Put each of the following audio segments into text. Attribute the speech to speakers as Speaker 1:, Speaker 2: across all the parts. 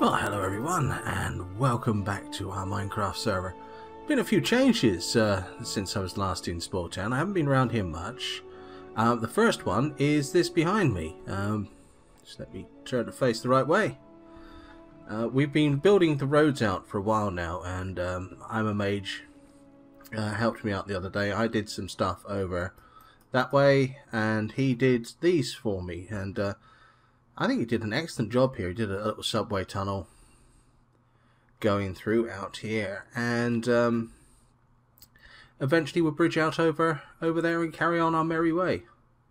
Speaker 1: Well, hello everyone, and welcome back to our Minecraft server. Been a few changes since I was last in Sportown. I haven't been around here much. The first one is this behind me. Just let me turn to face the right way. We've been building the roads out for a while now, and I'm a mage. Helped me out the other day. I did some stuff over that way, and he did these for me, and I think he did an excellent job here. He did a little subway tunnel going through out here, and eventually we'll bridge out over there and carry on our merry way.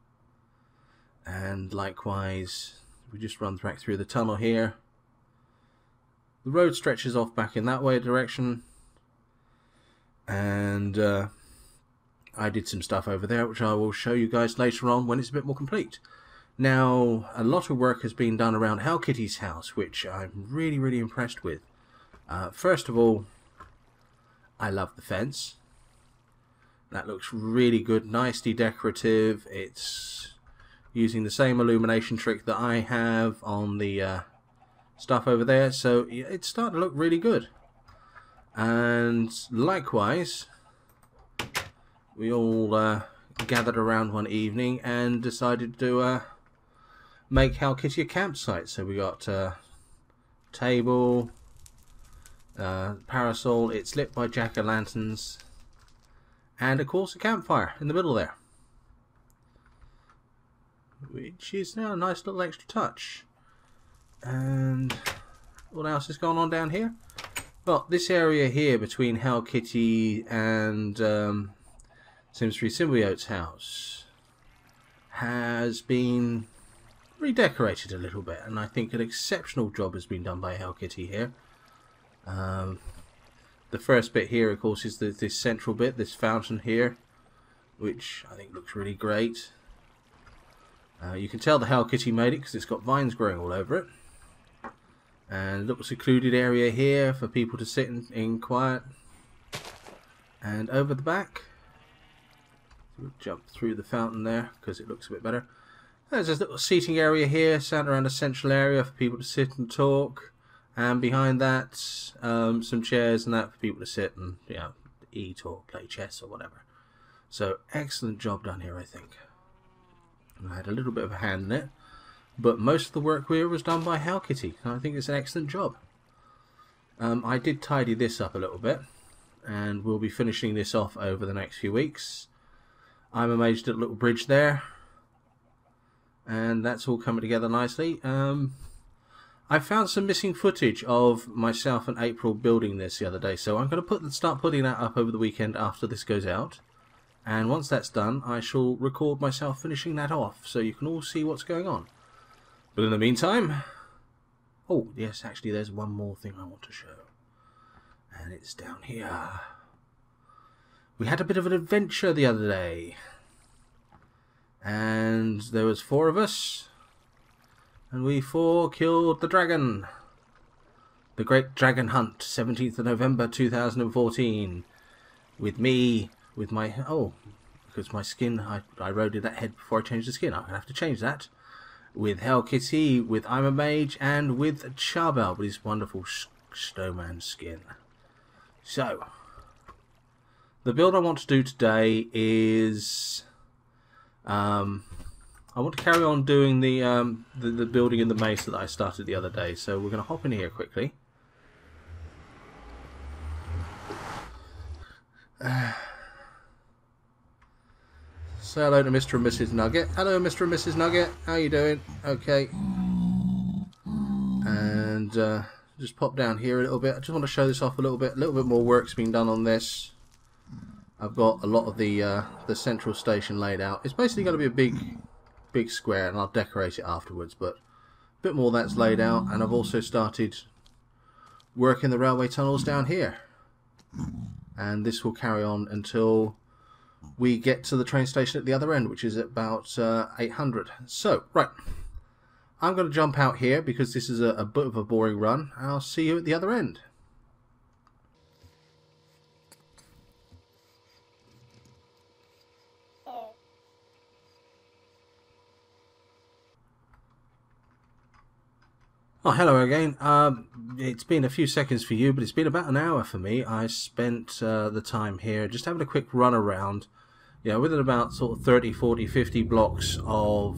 Speaker 1: And likewise, we just run back through the tunnel here. The road stretches off back in that way direction, and I did some stuff over there which I will show you guys later on when it's a bit more complete. Now, a lot of work has been done around Hell Kitty's house, which I'm really impressed with. First of all, I love the fence. That looks really good, nicely decorative. It's using the same illumination trick that I have on the stuff over there, so it's starting to look really good. And likewise, we all gathered around one evening and decided to make Hell Kitty a campsite. So we got table, parasol, it's lit by jack-o'-lanterns, and of course a campfire in the middle there, which is now a nice little extra touch. And what else is going on down here? Well, this area here between Hell Kitty and Sims 3 Symbiote's house has been redecorated a little bit, and I think an exceptional job has been done by Hell Kitty here. The first bit here, of course, is this central bit, this fountain here, which I think looks really great. You can tell the Hell Kitty made it because it's got vines growing all over it. And a little secluded area here for people to sit in quiet. And over the back, we'll jump through the fountain there because it looks a bit better. There's this little seating area here, centered around a central area for people to sit and talk, and behind that, some chairs and that for people to sit and eat or play chess or whatever. So excellent job done here, I think. I had a little bit of a hand in it, but most of the work here was done by Hell Kitty. I think it's an excellent job. I did tidy this up a little bit, and we'll be finishing this off over the next few weeks. I'm amazed at a little bridge there. And that's all coming together nicely. I found some missing footage of myself and April building this the other day, so I'm going to start putting that up over the weekend after this goes out. And once that's done, I shall record myself finishing that off, so you can all see what's going on. But in the meantime... Oh, yes, actually there's one more thing I want to show. And it's down here. We had a bit of an adventure the other day. And there was 4 of us, and we 4 killed the dragon. The Great Dragon Hunt, 17th of November 2014. With me, with my... Oh, because my skin, I rode that head before I changed the skin. I'm going to have to change that. With Hell Kitty, with I'm a Mage, and with Charbel with his wonderful snowman skin. So, the build I want to do today is... I want to carry on doing the building in the mesa that I started the other day, so we're going to hop in here quickly. Say hello to Mr. and Mrs. Nugget. Hello, Mr. and Mrs. Nugget. How you doing? Okay. And just pop down here a little bit. I just want to show this off a little bit. A little bit more work's been done on this. I've got a lot of the central station laid out. It's basically going to be a big square, and I'll decorate it afterwards, but a bit more that's laid out. And I've also started working the railway tunnels down here, and this will carry on until we get to the train station at the other end, which is at about 800. So right, I'm going to jump out here because this is a bit of a boring run. I'll see you at the other end. Oh, hello again. It's been a few seconds for you, but it's been about an hour for me. I spent the time here just having a quick run around, within about sort of 30, 40, 50 blocks of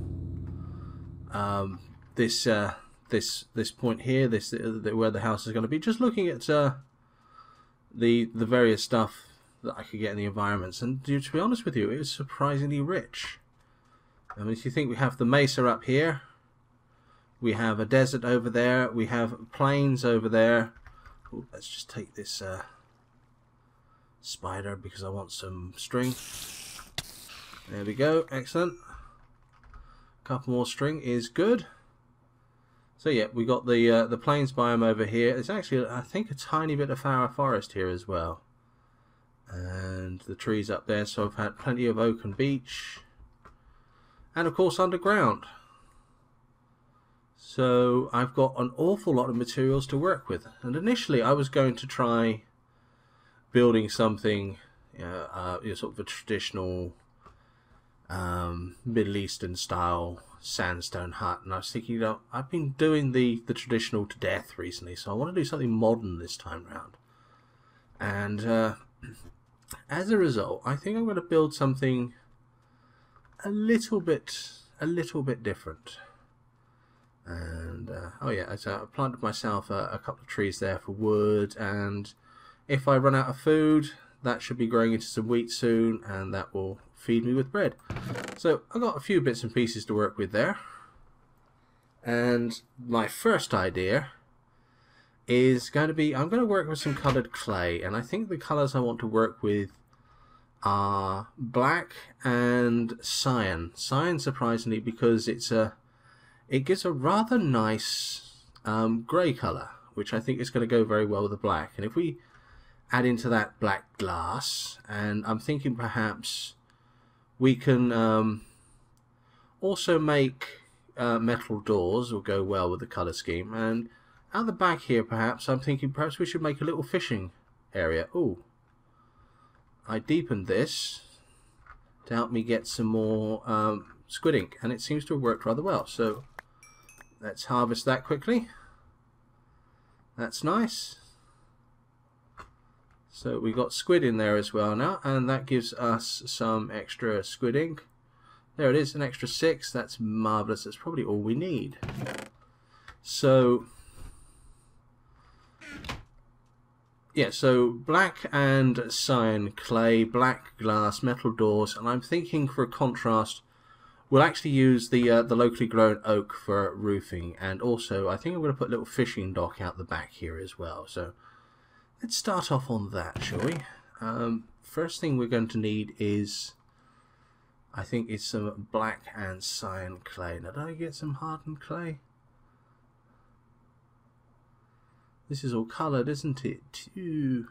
Speaker 1: this this point here, where the house is going to be. Just looking at the various stuff that I could get in the environments, and to be honest with you, it was surprisingly rich. I mean, if you think we have the mesa up here, we have a desert over there, we have plains over there. Ooh, let's just take this spider because I want some string. There we go, excellent. A couple more string is good. So yeah, we got the plains biome over here. There's actually, I think, a tiny bit of flower forest here as well, and the trees up there. So I've had plenty of oak and beech, and of course underground. So I've got an awful lot of materials to work with. And initially I was going to try building something, sort of a traditional Middle Eastern style sandstone hut. And I was thinking, I've been doing the traditional to death recently, so I want to do something modern this time round. And as a result, I think I'm going to build something a little bit different. And oh yeah, so I planted myself a couple of trees there for wood, and if I run out of food, that should be growing into some wheat soon, and that will feed me with bread. So I've got a few bits and pieces to work with there. And my first idea is going to be, I'm going to work with some coloured clay, and I think the colours I want to work with are black and cyan. Cyan, surprisingly, because it gives a rather nice grey colour, which I think is going to go very well with the black. And if we add into that black glass, and I'm thinking perhaps we can also make metal doors will go well with the colour scheme. And out the back here, perhaps I'm thinking perhaps we should make a little fishing area. Ooh, I deepened this to help me get some more squid ink, and it seems to have worked rather well. So let's harvest that quickly. That's nice. So we got squid in there as well now, and that gives us some extra squid ink. There it is, an extra 6. That's marvellous. That's probably all we need. So yeah, so black and cyan clay, black glass, metal doors, and I'm thinking for a contrast we'll actually use the locally grown oak for roofing, and also I think I'm going to put a little fishing dock out the back here as well. So let's start off on that, shall we? First thing we're going to need is, I think it's some black and cyan clay. Now, did I get some hardened clay? This is all coloured, isn't it? Too.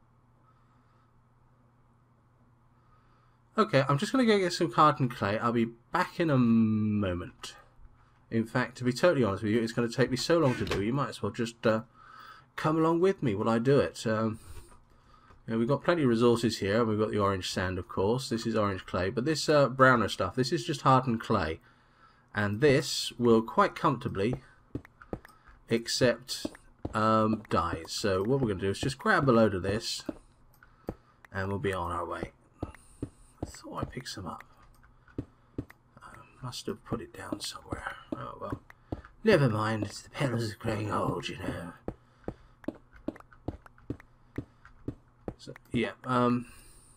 Speaker 1: Okay, I'm just going to go get some hardened clay. I'll be back in a moment. In fact, to be totally honest with you, it's going to take me so long to do, you might as well just come along with me while I do it. We've got plenty of resources here. We've got the orange sand, of course. This is orange clay. But this browner stuff, this is just hardened clay. And this will quite comfortably accept dyes. So what we're going to do is just grab a load of this, and we'll be on our way. I thought I picked some up. I must have put it down somewhere. Oh well. Never mind, it's the petals are growing old, you know. So yeah, I'm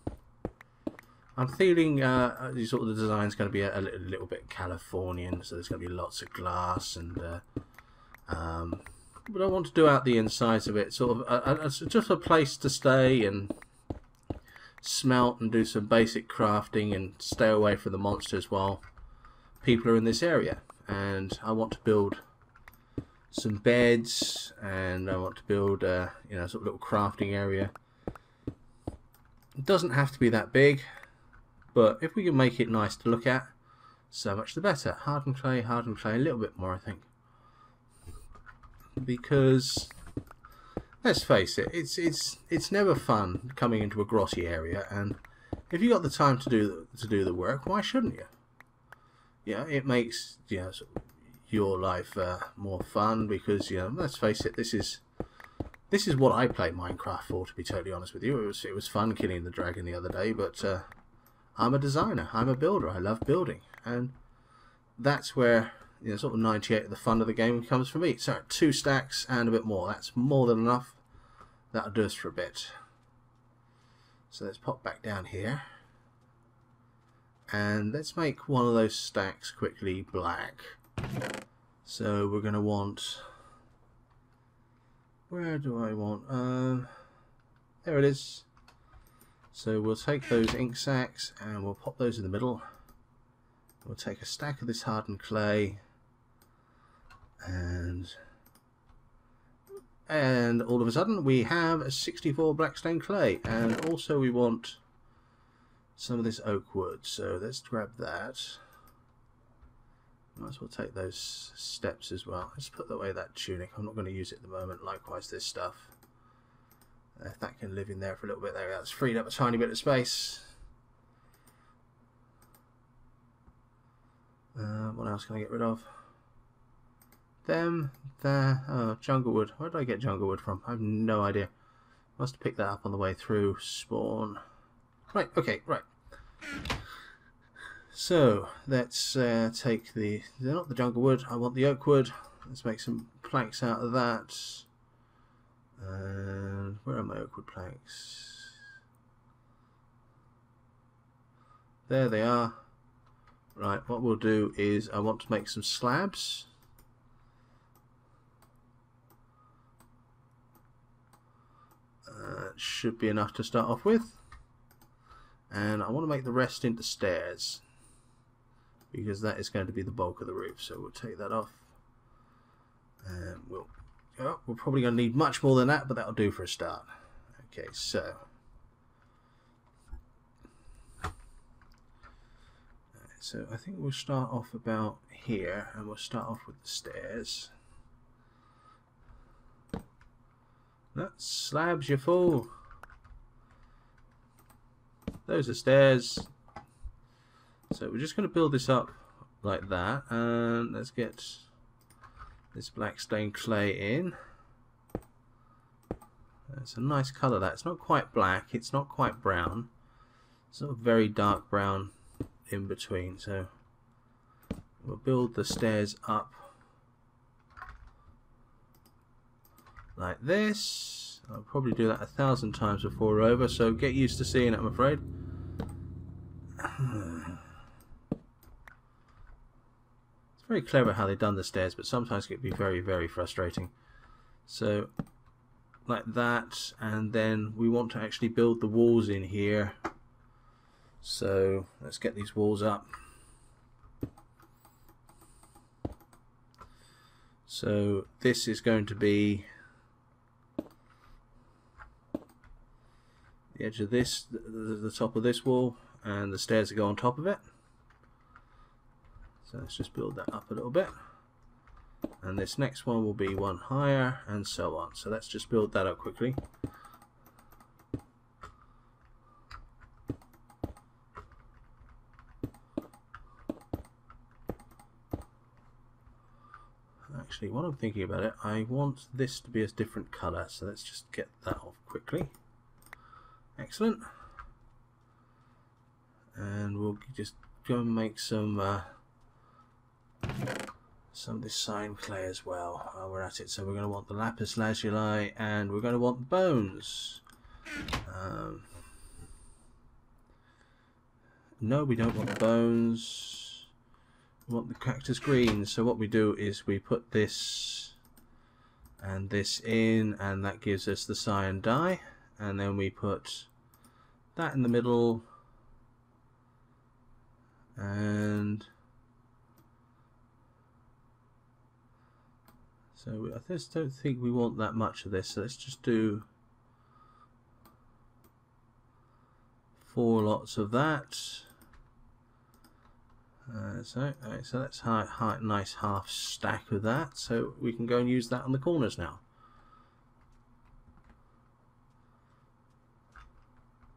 Speaker 1: feeling sort of the design's going to be a little bit Californian, so there's going to be lots of glass, and but I want to do out the insides of it, sort of just a place to stay and smelt and do some basic crafting and stay away from the monsters while people are in this area. And I want to build some beds, and I want to build sort of little crafting area. It doesn't have to be that big, but if we can make it nice to look at, so much the better. Hardened clay, a little bit more I think, because let's face it, it's never fun coming into a grotty area, and if you got the time to do the work, why shouldn't you? Yeah, it makes your life more fun, because let's face it, this is what I play Minecraft for, to be totally honest with you. It was fun killing the dragon the other day, but I'm a designer, I'm a builder, I love building, and that's where sort of 98 of the fun of the game comes for me. So 2 stacks and a bit more, that's more than enough. That'll do us for a bit. So let's pop back down here, and let's make one of those stacks quickly black. So we're going to want, where do I want, there it is. So we'll take those ink sacks and we'll pop those in the middle. We'll take a stack of this hardened clay, and all of a sudden we have a 64 black stained clay. And also we want some of this oak wood, so let's grab that. Might as well take those steps as well. Let's put away that tunic, I'm not going to use it at the moment. Likewise this stuff, if that can live in there for a little bit. There, that's freed up a tiny bit of space. What else can I get rid of? Them, there. Oh, jungle wood. Where did I get jungle wood from? I have no idea. Must have picked that up on the way through spawn. Right, okay, right. So let's take not the jungle wood, I want the oak wood. Let's make some planks out of that. And where are my oak wood planks? There they are. Right, what we'll do is I want to make some slabs. Should be enough to start off with. And I want to make the rest into stairs, because that is going to be the bulk of the roof. So we'll take that off, and we're probably going to need much more than that, but that'll do for a start. Okay, so I think we'll start off about here, and we'll start off with the stairs. That's slabs, you fool. Those are stairs. So we're just going to build this up like that, and let's get this black stained clay in. It's a nice colour, that. It's not quite black, it's not quite brown. It's not a very dark brown in between. So we'll build the stairs up like this. I'll probably do that 1,000 times before we're over, so get used to seeing it, I'm afraid. It's very clever how they've done the stairs, but sometimes it can be very, very frustrating. So like that, and then we want to actually build the walls in here. So let's get these walls up. So this is going to be the edge of this, the top of this wall, and the stairs that go on top of it. So let's just build that up a little bit, and this next one will be one higher, and so on. So let's just build that up quickly. Actually, while I'm thinking about it, I want this to be a different colour, so let's just get that off quickly. Excellent. And we'll just go and make some of this cyan clay as well while we're at it. So we're going to want the lapis lazuli, and we're going to want the bones. No, we don't want the bones. We want the cactus green. So what we do is we put this and this in, and that gives us the cyan dye. And then we put that in the middle, and so I just don't think we want that much of this, so let's just do 4 lots of that. So that's a nice half stack of that, so we can go and use that on the corners now.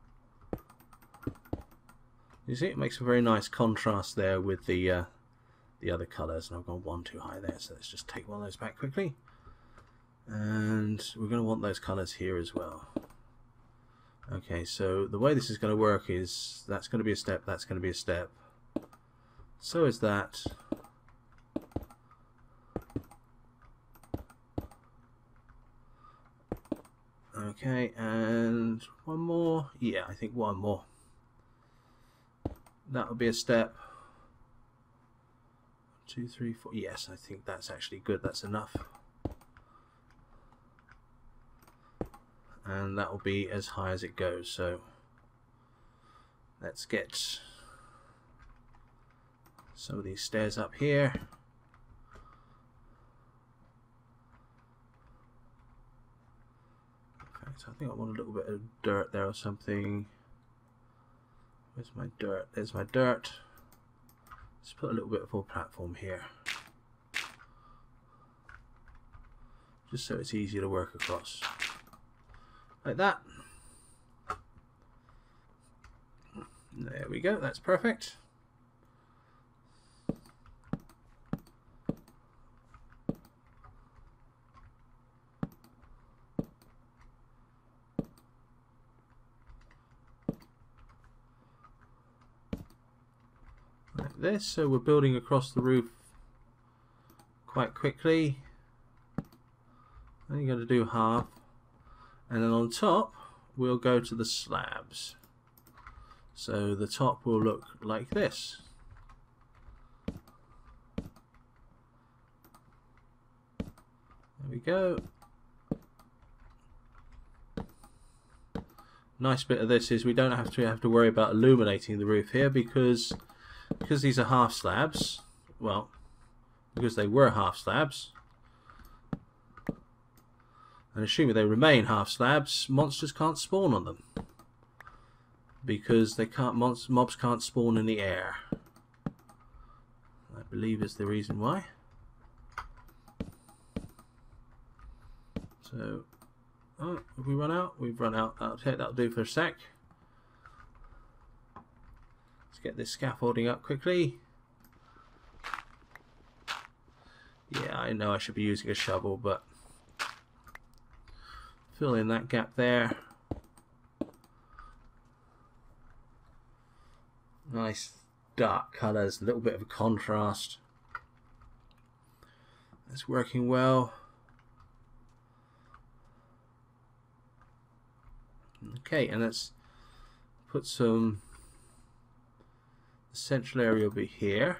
Speaker 1: You see, it makes a very nice contrast there with the the other colours, and I've gone one too high there, so let's just take one of those back quickly. And we're going to want those colours here as well. Okay, so the way this is going to work is that's going to be a step, that's going to be a step. So is that. Okay, and one more. Yeah, I think one more. That would be a step. 2, 3, 4. Yes, I think that's actually good. That's enough. And that will be as high as it goes. So let's get some of these stairs up here. In fact, I think I want a little bit of dirt there or something. Where's my dirt? There's my dirt. Let's put a little bit of a platform here, just so it's easier to work across. Like that. There we go, that's perfect. Like this, so we're building across the roof quite quickly. Then you're going to do half. And then on top, we'll go to the slabs. So the top will look like this. There we go. Nice bit of this is we don't have to worry about illuminating the roof here because these are half slabs. Well, because they were half slabs. And assuming they remain half slabs, monsters can't spawn on them because they can't. Mobs can't spawn in the air. I believe is the reason why. So, oh, have we run out? We've run out. That'll do for a sec. Let's get this scaffolding up quickly. Yeah, I know I should be using a shovel, but fill in that gap there. Nice dark colours, a little bit of a contrast. It's working well. Okay, and let's put some. The central area will be here.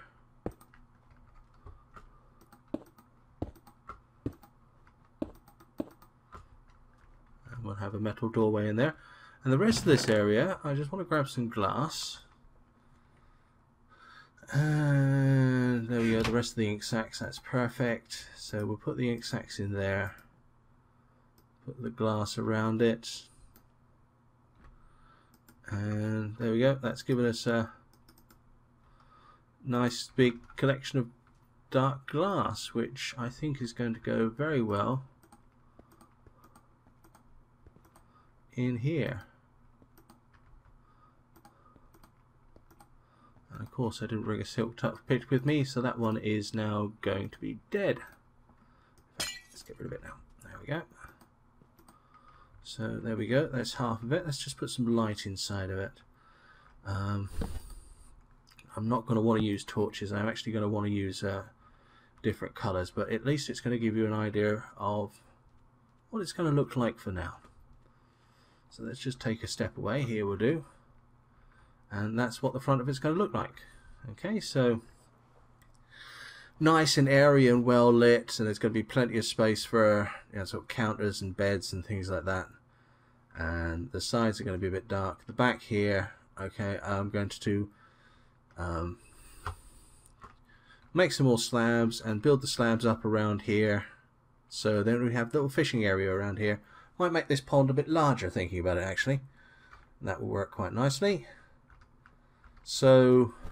Speaker 1: We'll have a metal doorway in there, and the rest of this area I just want to grab some glass, and there we go. The rest of the ink sacks, that's perfect. So we'll put the ink sacks in there, put the glass around it, and there we go. That's given us a nice big collection of dark glass, which I think is going to go very well in here. And of course I didn't bring a silk touch pitch with me, so that one is now going to be dead. Let's get rid of it now. There we go. So there we go, that's half of it. Let's just put some light inside of it. I'm not going to want to use torches. I'm actually going to want to use different colours, but at least it's going to give you an idea of what it's going to look like for now. So let's just take a step away. Here we'll do. And that's what the front of it's going to look like. Okay, so nice and airy and well lit, and there's going to be plenty of space for, you know, sort of counters and beds and things like that. And the sides are going to be a bit dark. The back here, okay, I'm going to make some more slabs and build the slabs up around here. So then we have a little fishing area around here. Might make this pond a bit larger, thinking about it actually. That will work quite nicely. So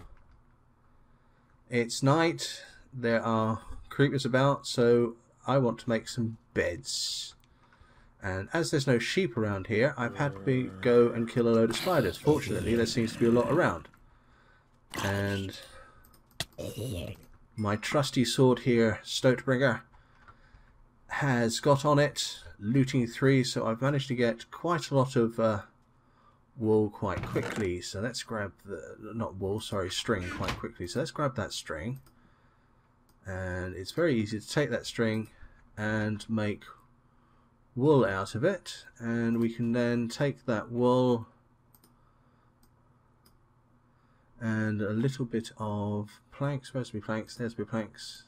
Speaker 1: it's night, there are creepers about, so I want to make some beds. And as there's no sheep around here, I've had to go and kill a load of spiders. Fortunately, there seems to be a lot around. And My trusty sword here, Stotebringer, has got on it, looting 3, so I've managed to get quite a lot of wool quite quickly. So let's grab the, not wool, sorry, string quite quickly. So let's grab that string. And it's very easy to take that string and make wool out of it. And we can then take that wool and a little bit of planks, supposed to be planks, there's be planks,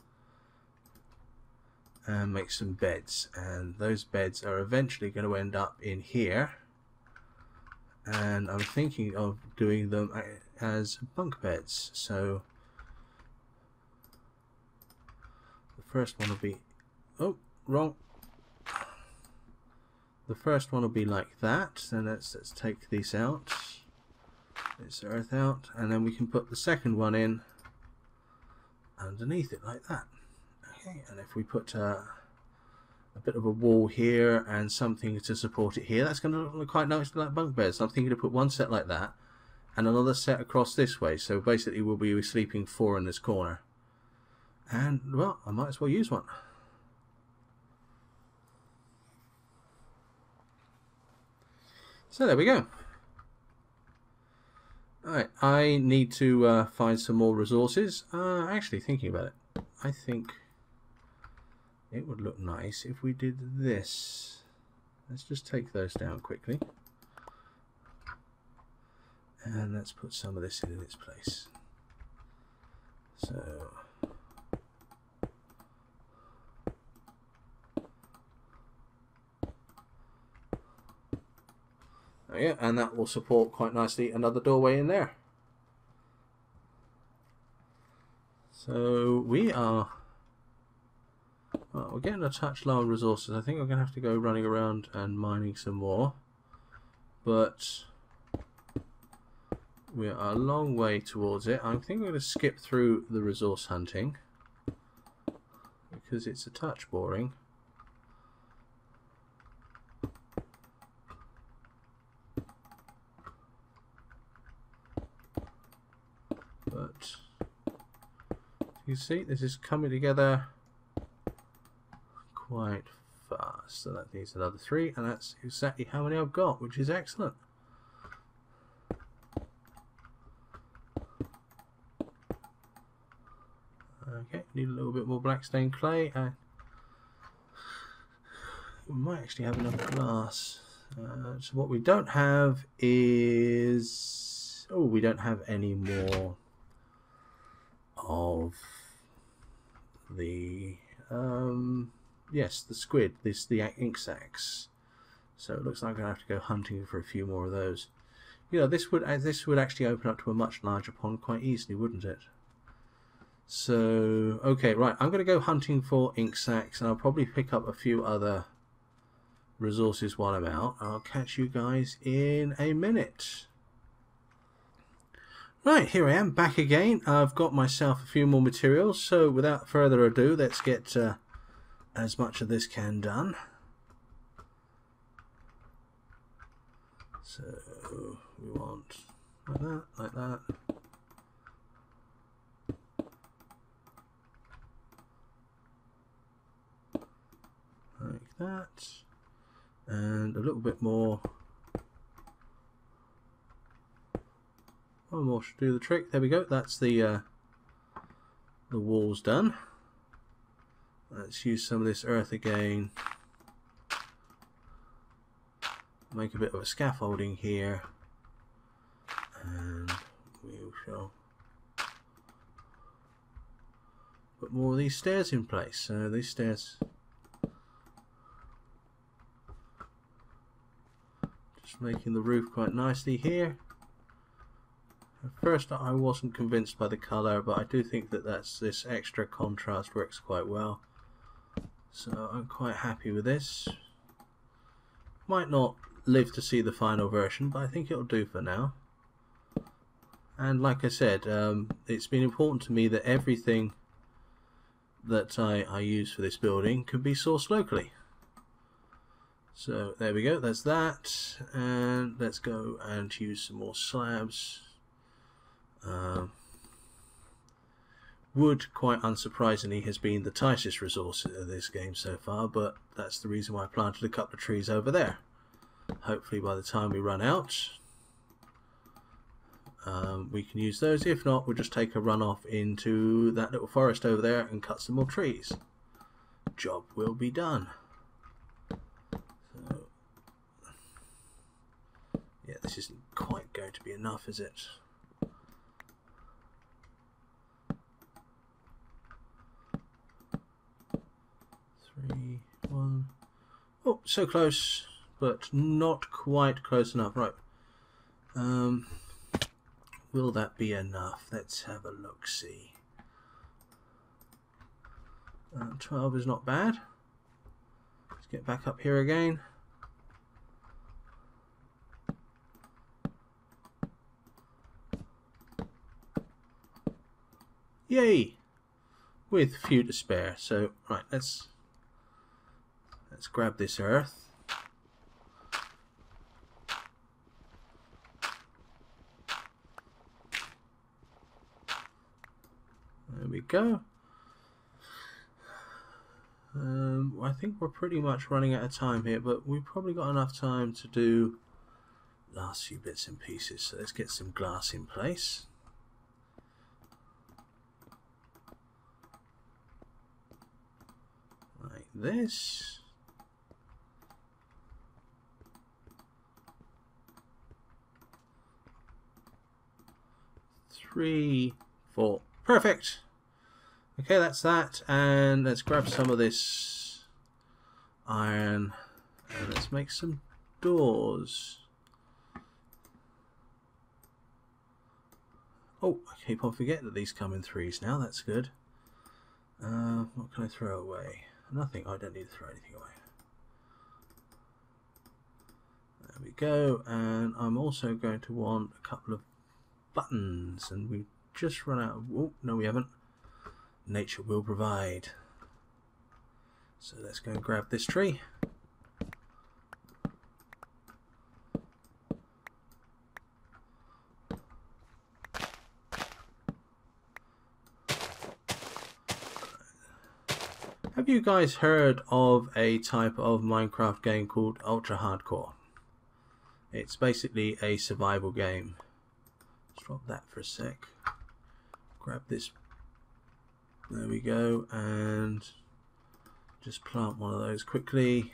Speaker 1: and make some beds. And those beds are eventually going to end up in here, and I'm thinking of doing them as bunk beds. So the first one will be, oh, wrong. The first one will be like that. So let's take these out, this earth out, and then we can put the second one in underneath it like that. Okay, and if we put a bit of a wall here and something to support it here, that's going to look quite nice like bunk beds. I'm thinking to put one set like that and another set across this way, so basically we'll be sleeping 4 in this corner. And well, I might as well use one. So there we go. Alright, I need to find some more resources. Actually, thinking about it, I think it would look nice if we did this. Let's just take those down quickly. And let's put some of this in its place. So oh yeah, and that will support quite nicely another doorway in there. So we are, well, we're getting a touch low on resources. I think I'm going to have to go running around and mining some more, but we are a long way towards it. I think we're going to skip through the resource hunting because it's a touch boring. But you see, this is coming together quite fast. So that needs another 3, and that's exactly how many I've got, which is excellent. Okay, need a little bit more black stained clay. We might actually have enough glass. So what we don't have is, oh, we don't have any more of the yes, the squid, the ink sacs. So it looks like I'm gonna have to go hunting for a few more of those. You know, this would actually open up to a much larger pond quite easily, wouldn't it? So okay, right, I'm gonna go hunting for ink sacs, and I'll probably pick up a few other resources while I'm out. I'll catch you guys in a minute. Right, here I am back again. I've got myself a few more materials, so without further ado, let's get as much of this can done. So we want like that, like that. Like that. And a little bit more. One more should do the trick. There we go. That's the walls done. Let's use some of this earth again. Make a bit of a scaffolding here, and we shall put more of these stairs in place. So these stairs, just making the roof quite nicely here. At first I wasn't convinced by the colour, but I do think that this extra contrast works quite well. So I'm quite happy with this. Might not live to see the final version, but I think it'll do for now. And like I said, it's been important to me that everything that I use for this building can be sourced locally. So there we go, that's that. And let's go and use some more slabs. wood, quite unsurprisingly, has been the tightest resource of this game so far, but that's the reason why I planted a couple of trees over there. Hopefully by the time we run out, we can use those. If not, we'll just take a run off into that little forest over there and cut some more trees. Job will be done. So, yeah, this isn't quite going to be enough, is it? Three, one. Oh, so close, but not quite close enough. Right. Will that be enough? Let's have a look-see. 12 is not bad. Let's get back up here again. Yay! With a few to spare. So, right, let's grab this earth. There we go. I think we're pretty much running out of time here, but we've probably got enough time to do the last few bits and pieces. So let's get some glass in place. Like this. Three, four. Perfect. Okay, that's that, and let's grab some of this iron and let's make some doors. Oh, I keep on forgetting that these come in threes now. That's good. What can I throw away? Nothing. I don't need to throw anything away. There we go, and I'm also going to want a couple of buttons, and we just run out of... Oh, no, we haven't. Nature will provide. So let's go and grab this tree. Have you guys heard of a type of Minecraft game called Ultra Hardcore? It's basically a survival game. Let's drop that for a sec. Grab this. There we go, and just plant one of those quickly.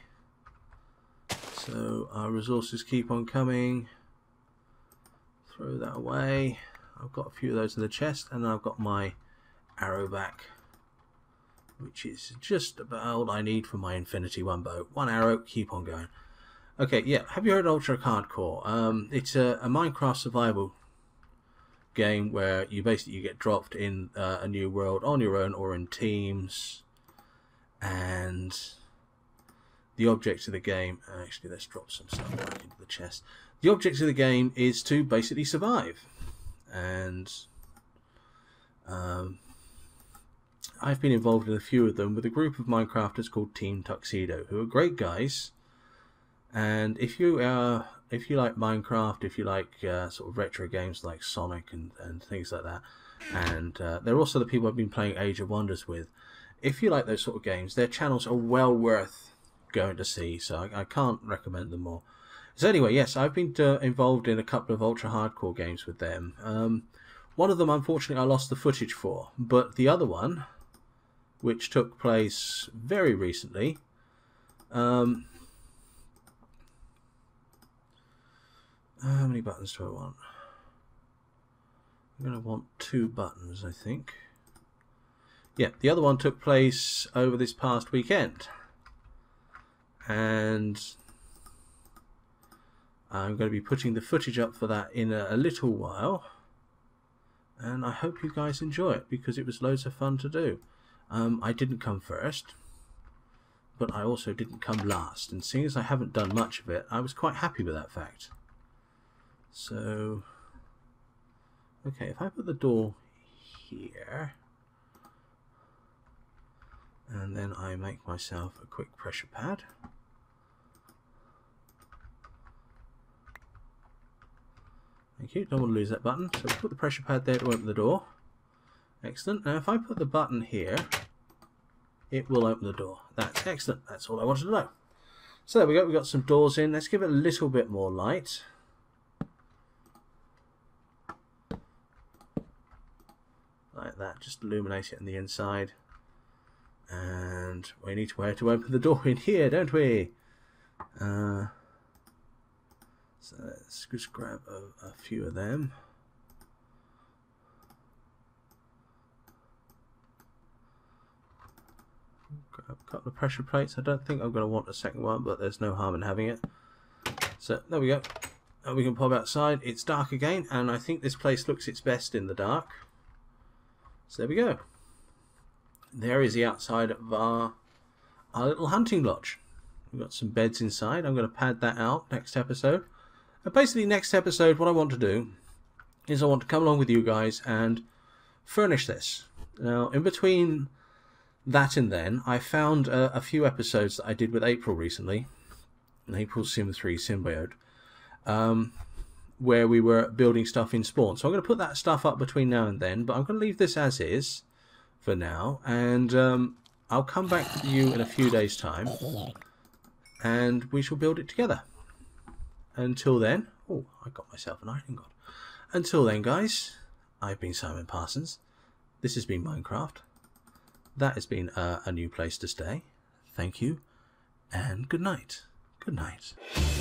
Speaker 1: So our resources keep on coming. Throw that away. I've got a few of those in the chest, and I've got my arrow back, which is just about all I need for my Infinity One bow. One arrow, keep on going. Okay, yeah, have you heard of Ultra Hardcore? It's a Minecraft survival game where you basically get dropped in a new world on your own or in teams, and the object of the game, actually let's drop some stuff back into the chest. The object of the game is to basically survive, and I've been involved in a few of them with a group of Minecrafters called Team Tuxedo, who are great guys. And if you like Minecraft, if you like sort of retro games like Sonic and things like that, and they're also the people I've been playing Age of Wonders with. If you like those sort of games, their channels are well worth going to see, so I can't recommend them more. So anyway, yes, I've been involved in a couple of Ultra Hardcore games with them. One of them, unfortunately, I lost the footage for, but the other one, which took place very recently, how many buttons do I want? I'm going to want 2 buttons, I think. Yeah, the other one took place over this past weekend. And I'm going to be putting the footage up for that in a little while. And I hope you guys enjoy it, because it was loads of fun to do. I didn't come first, but I also didn't come last. And seeing as I haven't done much of it, I was quite happy with that fact. So, okay, if I put the door here, and then I make myself a quick pressure pad. Thank you, don't want to lose that button. So put the pressure pad there to open the door. Excellent. Now if I put the button here, it will open the door. That's excellent. That's all I wanted to know. So there we go. We've got some doors in. Let's give it a little bit more light. Like that. Just illuminate it on the inside. And we need to open the door in here, don't we? So let's just grab a few of them. Grab a couple of pressure plates. I don't think I'm going to want a second one, but there's no harm in having it. So there we go. And we can pop outside. It's dark again, and I think this place looks its best in the dark. So there we go. There is the outside of our little hunting lodge. We've got some beds inside. I'm going to pad that out next episode. And basically next episode what I want to do is I want to come along with you guys and furnish this. Now in between that and then I found a few episodes that I did with April recently. April Sim 3 Symbiote. Where we were building stuff in Spawn. So I'm going to put that stuff up between now and then. But I'm going to leave this as is for now. And I'll come back to you in a few days' time. And we shall build it together. Until then, oh, I got myself an iron god. Until then, guys, I've been Simon Parsons. This has been Minecraft. That has been a new place to stay. Thank you, and good night. Good night.